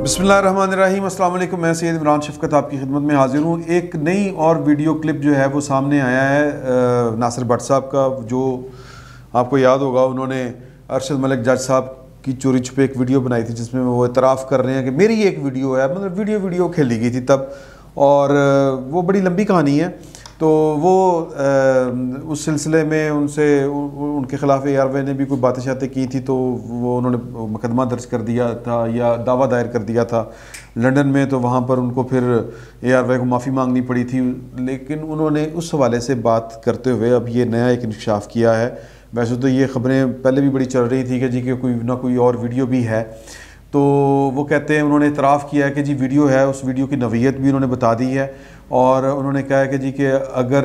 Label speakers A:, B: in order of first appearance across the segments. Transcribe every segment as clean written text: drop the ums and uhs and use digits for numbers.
A: बिस्मिल्लाहिर्रहमानिर्रहीम। अस्सलाम वालेकुम। मैं सैयद इमरान शफकत आपकी खिदमत में हाजिर हूँ। एक नई और वीडियो क्लिप जो है वो सामने आया है नासिर भट्ट साहब का, जो आपको याद होगा उन्होंने अरशद मलिक जज साहब की चोरी छुपे एक वीडियो बनाई थी जिसमें वो इतराफ़ कर रहे हैं कि मेरी एक वीडियो है, मतलब वीडियो खेली गई थी तब, और वो बड़ी लंबी कहानी है। तो वो उस सिलसिले में उनके ख़िलाफ़ ARY ने भी कोई बातें शातें की थी, तो वो उन्होंने मुकदमा दर्ज कर दिया था या दावा दायर कर दिया था लंदन में। तो वहाँ पर उनको फिर ARY को माफ़ी मांगनी पड़ी थी, लेकिन उन्होंने उस हवाले से बात करते हुए अब ये नया एक इंकशाफ किया है। वैसे तो ये ख़बरें पहले भी बड़ी चल रही थी कि जी कि कोई ना कोई और वीडियो भी है। तो वो कहते हैं, उन्होंने इतराफ़ किया है कि जी वीडियो है, उस वीडियो की नवीयत भी उन्होंने बता दी है, और उन्होंने कहा है कि जी कि अगर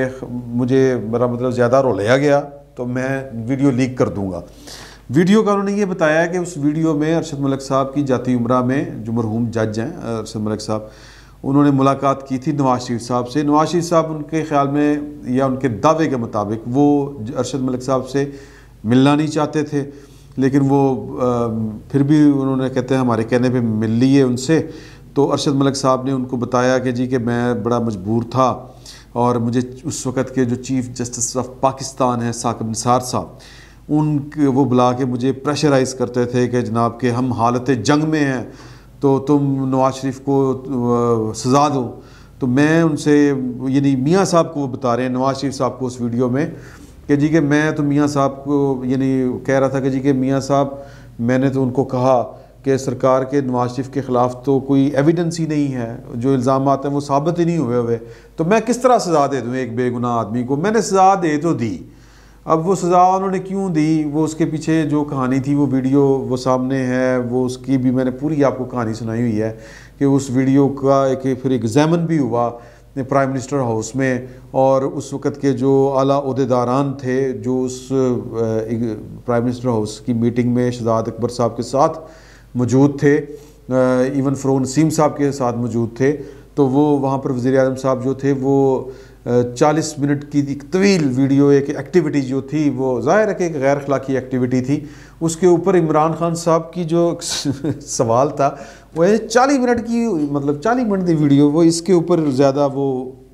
A: मेरा मतलब ज़्यादा रोलाया गया तो मैं वीडियो लीक कर दूंगा। वीडियो का उन्होंने ये बताया है कि उस वीडियो में अरशद मलिक साहब की जाती उम्रा में, जो मरहूम जज हैं अरशद मलिक साहब, उन्होंने मुलाकात की थी नवाज शरीफ साहब से। नवाज शरीफ साहब उनके ख़्याल में या उनके दावे के मुताबिक वो अरशद मलिक साहब से मिलना नहीं चाहते थे, लेकिन वो फिर भी उन्होंने कहते हैं हमारे कहने पे मिल लिए उनसे। तो अरशद मलिक साहब ने उनको बताया कि जी कि मैं बड़ा मजबूर था, और मुझे उस वक़्त के जो चीफ़ जस्टिस ऑफ पाकिस्तान हैं साकिब निसार साहब, वो बुला के मुझे प्रेशराइज़ करते थे कि जनाब के हम हालत जंग में हैं, तो तुम नवाज शरीफ को सज़ा दो। तो मैं उनसे, यानी मियाँ साहब को वो बता रहे हैं, नवाज शरीफ साहब को, उस वीडियो में, कि जी कि मैं तो मियाँ साहब को यानी कह रहा था कि जी कि मियाँ साहब, मैंने तो उनको कहा कि सरकार के नवाज शरीफ के ख़िलाफ़ तो कोई एविडेंस ही नहीं है, जो इल्ज़ाम आते हैं वो साबित ही नहीं हुए, तो मैं किस तरह सज़ा दे दूँ एक बेगुनाह आदमी को। मैंने सज़ा दे तो दी, अब वो सज़ा उन्होंने क्यों दी, वो उसके पीछे जो कहानी थी, वो वीडियो वो सामने है, वो उसकी भी मैंने पूरी आपको कहानी सुनाई हुई है कि उस वीडियो का एक फिर एग्ज़ामन भी हुआ प्राइम मिनिस्टर हाउस में, और उस वक़्त के जो आला ओहदेदारान थे जो उस प्राइम मिनिस्टर हाउस की मीटिंग में शहजाद अकबर साहब के साथ मौजूद थे, इवन फ़रोग़ नसीम साहब के साथ मौजूद थे। तो वो वहाँ पर वज़ीर आज़म साहब जो थे वो 40 मिनट की एक तवील वीडियो, एक एक्टिविटी जो थी वो ज़ाहिर है कि एक गैर अखलाकी एक्टिविटी थी, उसके ऊपर इमरान खान साहब की जो सवाल था वो 40 मिनट की, मतलब 40 मिनट की वीडियो, वो इसके ऊपर ज़्यादा वो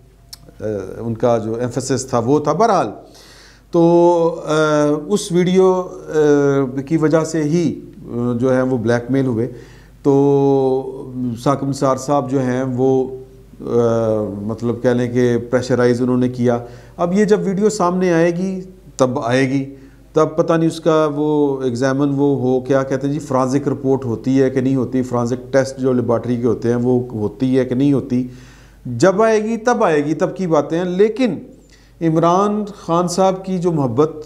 A: उनका जो एम्फेसिस था वो था। बहरहाल तो उस वीडियो की वजह से ही जो है वो ब्लैकमेल हुए। तो साकिब निसार साहब जो हैं वो मतलब कह लें कि प्रेशराइज़ उन्होंने किया। अब ये जब वीडियो सामने आएगी तब आएगी, तब पता नहीं उसका वो एग्ज़ामन वो हो, क्या कहते हैं जी, फ्रांसिक रिपोर्ट होती है कि नहीं होती, फ्रांसिक टेस्ट जो लेबॉर्ट्री के होते हैं वो होती है कि नहीं होती, जब आएगी तब की बातें हैं। लेकिन इमरान खान साहब की जो मोहब्बत,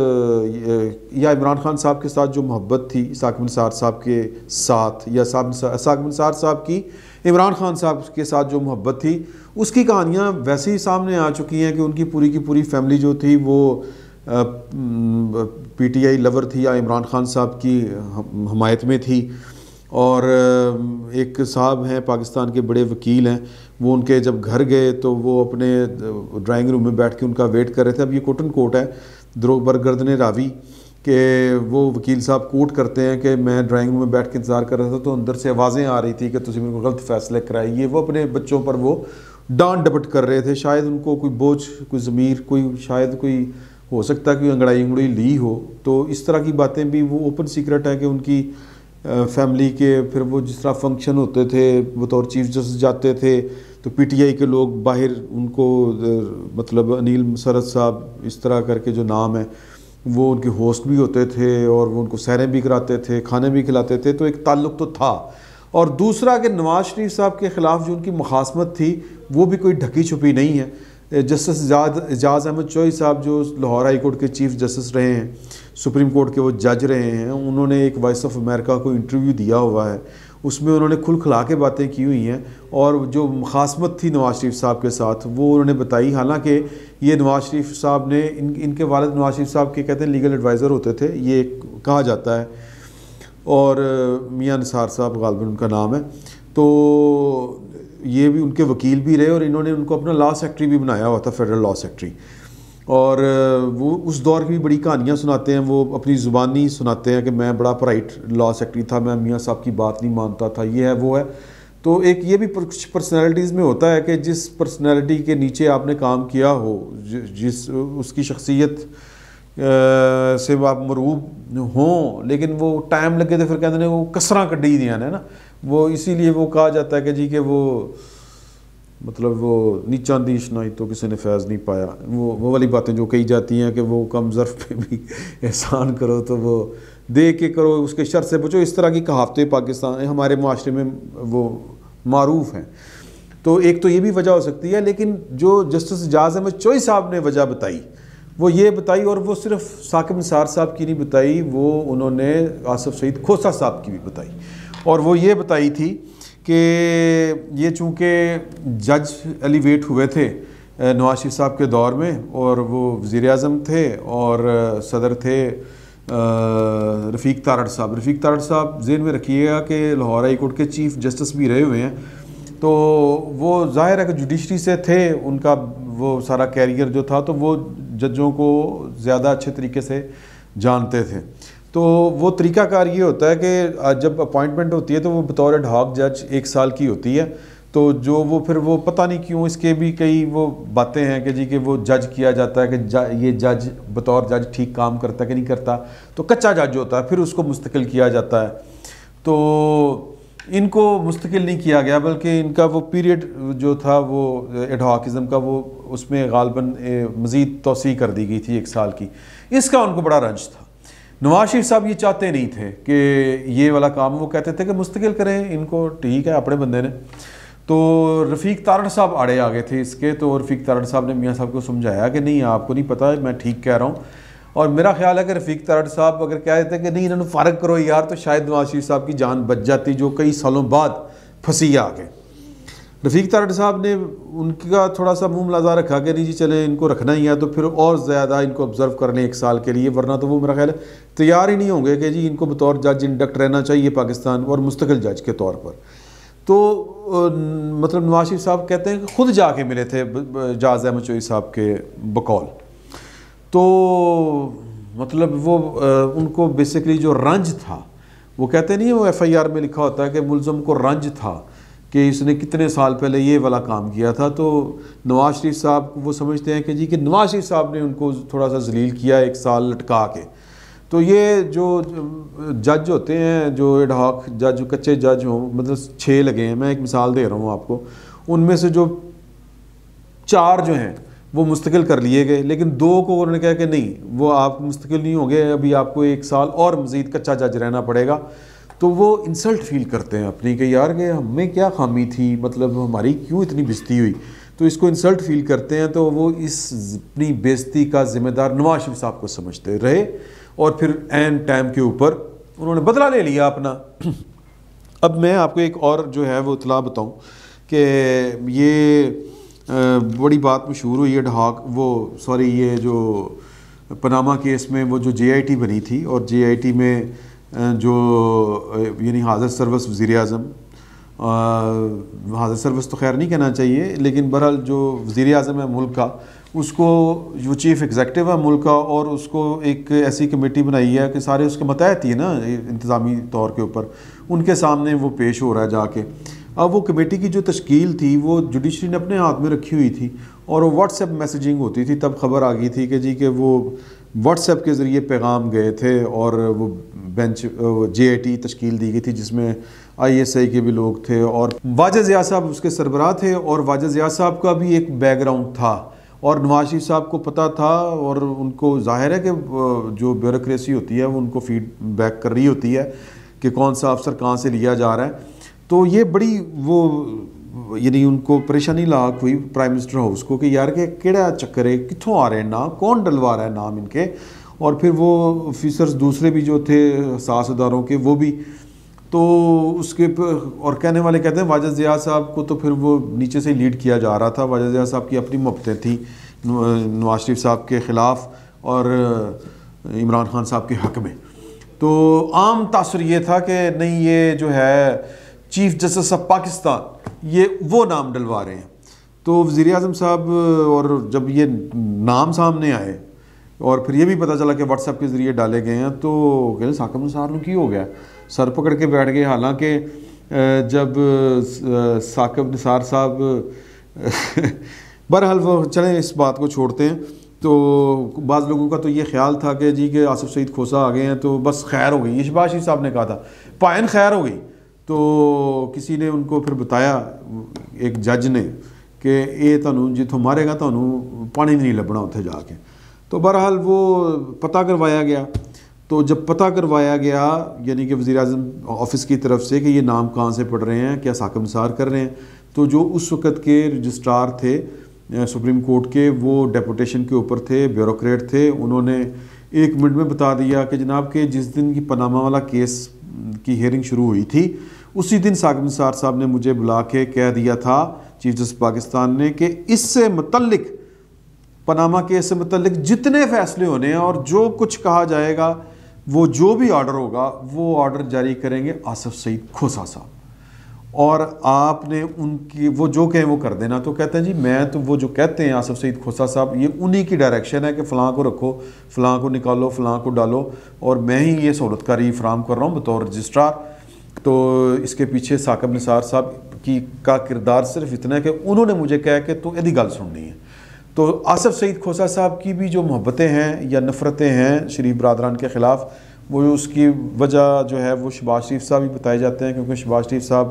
A: या इमरान खान साहब के साथ जो मोहब्बत थी साकिब निसार साहब के साथ, या साकिब निसार साहब की इमरान खान साहब के साथ जो मोहब्बत थी, उसकी कहानियाँ वैसे ही सामने आ चुकी हैं कि उनकी पूरी की पूरी फैमिली जो थी वो PTI लवर थी या इमरान खान साहब की हमायत में थी। और एक साहब हैं पाकिस्तान के बड़े वकील हैं, वो उनके जब घर गए तो वो अपने ड्राइंग रूम में बैठ के उनका वेट कर रहे थे। अब ये कोट एंड कोट है बरगर्दने रावी कि वो वकील साहब कोट करते हैं कि मैं ड्राइंग रूम में बैठ के इंतज़ार कर रहा था तो अंदर से आवाज़ें आ रही थी कि तुझे मेरे को गलत फैसले कराइए। वो अपने बच्चों पर वो डांट डपट कर रहे थे, शायद उनको कोई बोझ, कोई ज़मीर, शायद कोई हो सकता है कोई अंगड़ाई ली हो। तो इस तरह की बातें भी वो ओपन सीक्रेट है कि उनकी फैमिली के फिर वो जिस तरह फंक्शन होते थे बतौर चीफ जस्टिस जाते थे तो PTI के लोग बाहर उनको, मतलब अनिल मसरत साहब इस तरह करके जो नाम है, वो उनके होस्ट भी होते थे और वो उनको सैरें भी कराते थे, खाने भी खिलाते थे। तो एक ताल्लुक़ तो था। और दूसरा कि नवाज शरीफ साहब के ख़िलाफ़ जो उनकी मुखासमत थी वो भी कोई ढकी छुपी नहीं है। जस्टिस एजाज़ अहमद चौधरी साहब जो लाहौर हाई कोर्ट के चीफ जस्टिस रहे हैं, सुप्रीम कोर्ट के वो जज रहे हैं, उन्होंने एक वॉइस ऑफ अमेरिका को इंटरव्यू दिया हुआ है, उसमें उन्होंने खुलखुला के बातें की हुई हैं। और जो मुखासमत थी नवाज शरीफ साहब के साथ वो उन्होंने बताई। हालांकि ये नवाज शरीफ साहब ने इनके वालिद नवाज शरीफ साहब के कहते हैं लीगल एडवाइज़र होते थे, ये कहा जाता है, और मियाँ निसार साहब गालिबन उनका नाम है। तो ये भी उनके वकील भी रहे और इन्होंने उनको अपना लॉ सेक्रेटरी भी बनाया हुआ था, फेडरल लॉ सेक्रेटरी। اور وہ اس دور کی بھی بڑی کہانیاں سناتے ہیں، وہ اپنی زبانی سناتے ہیں کہ میں بڑا پرائٹ لا سیکٹری تھا، میں میاں صاحب کی بات نہیں مانتا تھا، یہ ہے وہ ہے۔ تو ایک یہ بھی کچھ پرسنالٹیز میں ہوتا ہے کہ جس پرسنالٹی کے نیچے آپ نے کام کیا ہو، جس اس کی شخصیت سے آپ مرعوب ہوں، لیکن وہ ٹائم لگے تو پھر کہتے ہیں وہ کسراں کڈی دیا ہے نا، وہ اسی لیے وہ کہا جاتا ہے کہ جی کہ وہ مطلب وہ نیچاں دی شنائی تو کسی نے فیض نہیں پایا، وہ والی باتیں جو کہی جاتی ہیں کہ وہ کم ظرف پہ بھی احسان کرو تو وہ دے کے کرو، اس کے شر سے بچو، اس طرح کی کہاوتیں پاکستان ہمارے معاشرے میں وہ معروف ہیں۔ تو ایک تو یہ بھی وجہ ہو سکتی ہے، لیکن جو جسٹس اعجاز احمد چوئی صاحب نے وجہ بتائی وہ یہ بتائی، اور وہ صرف ثاقب نثار صاحب کی نہیں بتائی، وہ انہوں نے آصف سعید کھوسہ صاحب کی بھی بتائی، اور وہ یہ بتائی تھی کہ یہ چونکہ جج ایلیویٹ ہوئے تھے نواز شریف صاحب کے دور میں، اور وہ وزیر اعظم تھے اور صدر تھے رفیق تارڑ صاحب ذہن میں رکھیے گا کہ لاہور ہائی کورٹ کے چیف جسٹس بھی رہے ہوئے ہیں، تو وہ ظاہر ہے کہ جوڈیشری سے تھے، ان کا وہ سارا کیریئر جو تھا، تو وہ ججوں کو زیادہ اچھے طریقے سے جانتے تھے۔ تو وہ طریقہ کار یہ ہوتا ہے کہ جب اپوائنٹمنٹ ہوتی ہے تو وہ بطور ایڈ ہاک جج 1 سال کی ہوتی ہے، تو جو وہ پھر وہ پتہ نہیں کیوں اس کے بھی کئی وہ باتیں ہیں کہ جی کہ وہ جج کیا جاتا ہے کہ یہ جج بطور جج ٹھیک کام کرتا ہے کہ نہیں کرتا، تو کچا جج ہوتا ہے، پھر اس کو مستقل کیا جاتا ہے۔ تو ان کو مستقل نہیں کیا گیا، بلکہ ان کا وہ پیریڈ جو تھا وہ ایڈ ہاکزم کا، وہ اس میں غالباً مزید توسیع کر دی گئی تھی 1 سال کی۔ اس کا ان کو بڑا رنج تھا۔ نواز شریف صاحب یہ چاہتے نہیں تھے کہ یہ والا کام، وہ کہتے تھے کہ مستقل کریں ان کو، ٹھیک ہے اپنے بندے نے۔ تو رفیق تارڑ صاحب آڑے آ گئے تھے اس کے، تو رفیق تارڑ صاحب نے میاں صاحب کو سمجھایا کہ نہیں آپ کو نہیں پتہ، میں ٹھیک کہہ رہا ہوں، اور میرا خیال ہے کہ رفیق تارڑ صاحب اگر کہہ دیتے کہ نہیں انہوں نے فارغ کرو یار، تو شاید نواز شریف صاحب کی جان بچ جاتی، جو کئی سالوں بعد پھنسی آ گئے۔ رفیق تارڑ صاحب نے ان کا تھوڑا سا منہ ملازہ رکھا کہ نہیں جی چلیں ان کو رکھنا ہی ہے، تو پھر اور زیادہ ان کو آبزرو کر لیں 1 سال کے لیے، ورنہ تو وہ میرا خیال ہے تیار ہی نہیں ہوں گے کہ جی ان کو بطور جج انڈکٹ رہنا چاہیے پاکستان، اور مستقل جج کے طور پر۔ تو مطلب نواز شریف صاحب کہتے ہیں کہ خود جا کے ملے تھے اعجاز احمد چوئی صاحب کے بقول، تو مطلب وہ ان کو بیسیکلی جو رنج تھا، وہ کہتے نہیں وہ ایف آئی آر میں لکھا ہوتا ہے کہ ملزم کو رنج تھا کہ اس نے کتنے سال پہلے یہ والا کام کیا تھا، تو نواز شریف صاحب وہ سمجھتے ہیں کہ جی کہ نواز شریف صاحب نے ان کو تھوڑا سا ذلیل کیا 1 سال لٹکا کے۔ تو یہ جو جج ہوتے ہیں، جو ایڈ ہاک جج، جو کچے جج ہوں، مطلب 6 لگے ہیں، میں ایک مثال دے رہا ہوں آپ کو، ان میں سے جو 4 جو ہیں وہ مستقل کر لیے گئے، لیکن 2 کو انہوں نے کہا کہ نہیں وہ آپ مستقل نہیں ہوں گے، ابھی آپ کو 1 سال اور مزید کچا جج رہنا پڑے گا۔ تو وہ انسلٹ فیل کرتے ہیں اپنی کہ یار کہ ہمیں کیا خامی تھی، مطلب ہماری کیوں اتنی بےزتی ہوئی، تو اس کو انسلٹ فیل کرتے ہیں، تو وہ اس اپنی بےزتی کا ذمہ دار نواز شریف صاحب کو سمجھتے رہے، اور پھر عین ٹائم کے اوپر انہوں نے بدلہ لے لیا اپنا۔ اب میں آپ کو ایک اور جو ہے وہ اطلاع بتاؤں کہ یہ بڑی بات مشہور ہوئی ہے یہ جو پاناما کیس میں وہ جو جے آئی ٹی بنی تھی، اور جے آئی ٹی میں جو یعنی حاضر سروس وزیر اعظم، حاضر سروس تو خیر نہیں کہنا چاہیے، لیکن بہرحال جو وزیر اعظم ہے ملک کا، اس کو جو چیف ایگزیکٹو ہے ملک کا، اور اس کو ایک ایسی کمیٹی بنائی ہے کہ سارے اس کے متحد ہی ہے نا انتظامی طور کے اوپر، ان کے سامنے وہ پیش ہو رہا ہے جا کے۔ اب وہ کمیٹی کی جو تشکیل تھی وہ جوڈیشری نے اپنے ہاتھ میں رکھی ہوئی تھی، اور وہ واٹس ایپ میسیجنگ ہوتی تھی، تب خبر آ گئی تھی کہ جی کہ وہ واٹس ایپ کے ذریعے پیغام گئے تھے، اور وہ بینچ جے آئی ٹی تشکیل دی گئی تھی جس میں آئی ایس آئی کے بھی لوگ تھے، اور واجد ضیاء صاحب اس کے سربراہ تھے، اور واجد ضیاء صاحب کا بھی ایک بیک گراؤنڈ تھا، اور نواز شریف صاحب کو پتہ تھا، اور ان کو ظاہر ہے کہ جو بیوروکریسی ہوتی ہے وہ ان کو فیڈ بیک کر رہی ہوتی ہے کہ کون سا افسر کہاں سے لیا جا رہا ہے۔ تو یہ بڑی وہ یعنی ان کو پریشانی لاحق ہوئی پرائم منسٹر ہاؤس کو کہ یار کہ کیڑا چکر ہے، کتھوں آ رہے ہیں نام، کون ڈلوا رہا ہے نام ان کے، اور پھر وہ آفیسرز دوسرے بھی جو تھے حساس اداروں کے وہ بھی، تو اس کے اور کہنے والے کہتے ہیں واجد ضیاء صاحب کو تو پھر وہ نیچے سے لیڈ کیا جا رہا تھا، واجد ضیاء صاحب کی اپنی محبتیں تھیں نواز شریف صاحب کے خلاف اور عمران خان صاحب کے حق میں۔ تو عام تاثر یہ تھا کہ نہیں یہ جو ہے چیف جسٹس آف پاکستان یہ وہ نام ڈلوا رہے ہیں، تو وزیر اعظم صاحب اور جب یہ نام سامنے آئے اور پھر یہ بھی پتہ چلا کہ واٹس ایپ کے ذریعے ڈالے گئے ہیں تو کہ ثاقب نثار نو کی ہو گیا, سر پکڑ کے بیٹھ گئے. حالانکہ جب ثاقب نثار صاحب بہرحال وہ چلیں اس بات کو چھوڑتے ہیں. تو بعض لوگوں کا تو یہ خیال تھا کہ جی کہ آصف سعید کھوسہ آ گئے ہیں تو بس خیر ہو گئی, یہ شہباز شریف صاحب نے کہا تھا پائن خیر ہو گئی. تو کسی نے ان کو پھر بتایا ایک جج نے کہ یہ تانوں جتوں مارے گا تانوں پانی نہیں لبنا اتنے جا کے. تو بہرحال وہ پتہ کروایا گیا. تو جب پتہ کروایا گیا یعنی کہ وزیر اعظم آفس کی طرف سے کہ یہ نام کہاں سے پڑھ رہے ہیں, کیا ثاقب نثار کر رہے ہیں, تو جو اس وقت کے رجسٹرار تھے سپریم کورٹ کے وہ ڈیپوٹیشن کے اوپر تھے, بیوروکریٹ تھے. انہوں نے 1 منٹ میں بتا دیا کہ جناب کہ جس دن کی پاناما والا کیس کی ہیئرنگ شروع ہوئی تھی اسی دن ثاقب نثار صاحب نے مجھے بلا کے کہہ دیا تھا چیف جسٹس پاکستان نے کہ اس سے متعلق پاناما کیس سے متعلق جتنے فیصلے ہونے ہیں اور جو کچھ کہا جائے گا وہ جو بھی آرڈر ہوگا وہ آرڈر جاری کریں گے آصف سعید کھوسہ صاحب, اور آپ نے ان کی وہ جو کہیں وہ کر دینا. تو کہتے ہیں جی میں تو وہ جو کہتے ہیں آصف سعید کھوسہ صاحب یہ انہی کی ڈائریکشن ہے کہ فلاں کو رکھو, فلاں کو نکالو, فلاں کو ڈالو, اور میں ہی یہ سہولت کاری فراہم کر رہا ہوں بطور رجسٹرار. تو اس کے پیچھے ثاقب نثار صاحب کا کردار صرف اتنا ہے کہ انہوں نے مجھے کہا کہ تو ایدی گل سننی ہے. تو آصف سعید کھوسہ صاحب کی بھی جو محبتیں ہیں یا نفرتیں ہیں شریف برادران کے خلاف, وہ اس کی وجہ جو ہے وہ شہباز شریف صاحب ہی بتائے جاتے ہیں, کیونکہ شہباز شریف صاحب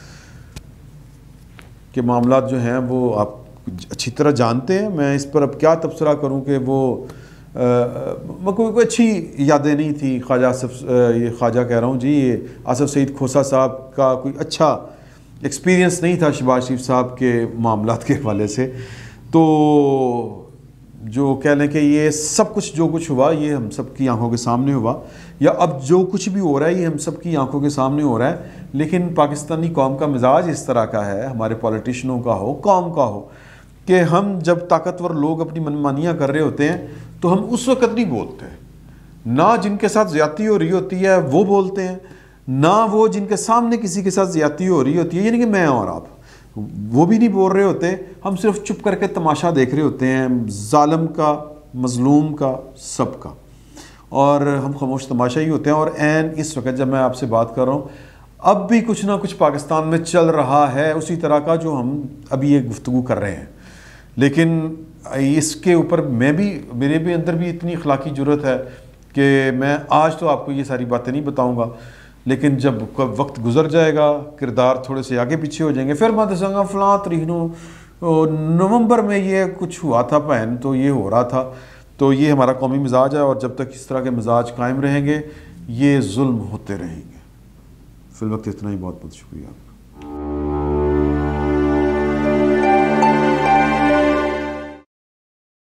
A: کے معاملات جو ہیں وہ آپ اچھی طرح جانتے ہیں. میں اس پر اب کیا تبصرہ کروں کہ وہ کوئی اچھی یادیں نہیں تھی. یہ خواجہ کہہ رہا ہوں جی, یہ آصف سعید کھوسہ صاحب کا کوئی اچھا ایکسپیرینس نہیں تھا شہباز شریف صاحب کے معاملات کے حوالے سے. تو جو کہہ لیں کہ یہ سب کچھ جو کچھ ہوا یہ ہم سب کی آنکھوں کے سامنے ہوا, یا اب جو کچھ بھی ہو رہا ہے یہ ہم سب کی آنکھوں کے سامنے ہو رہا ہے. لیکن پاکستانی قوم کا مزاج اس طرح کا ہے, ہمارے پولیٹیشنوں کا ہو, قوم کا ہو, کہ ہم جب طاقتور لوگ اپنی منمانیاں کر رہے ہوتے ہیں تو ہم اس وقت نہیں بولتے, نہ جن کے ساتھ زیادتی ہو رہی ہوتی ہے وہ بولتے ہیں, نہ وہ جن کے سامنے کسی کے ساتھ زیادتی ہو رہی ہوتی ہے یعنی کہ میں اور آپ, وہ بھی نہیں بول رہے ہوتے. ہم صرف چپ کر کے تماشا دیکھ رہے ہوتے ہیں, ظالم کا, مظلوم کا, سب کا, اور ہم خاموش تماشا ہی ہوتے ہیں. اور عین اس وقت جب میں آپ سے بات کر رہا ہوں اب بھی کچھ نہ کچھ پاکستان میں چل رہا ہے اسی طرح کا جو ہم ابھی یہ گفتگو کر رہے ہیں. لیکن اس کے اوپر میرے بھی اندر بھی اتنی اخلاقی جرت ہے کہ میں آج تو آپ کو یہ ساری باتیں نہیں بتاؤں گا, لیکن جب وقت گزر جائے گا, کردار تھوڑے سے آگے پیچھے ہو جائیں گے, پھر میں دسوں گا فلاں تاریخ نومبر میں یہ کچھ ہوا تھا بہن, تو یہ ہو رہا تھا. تو یہ ہمارا قومی مزاج ہے, اور جب تک اس طرح کے مزاج قائم رہیں گے یہ ظلم ہوتے رہیں گے. فی الوقت اتنا ہی, بہت بہت شکریہ آپ کا.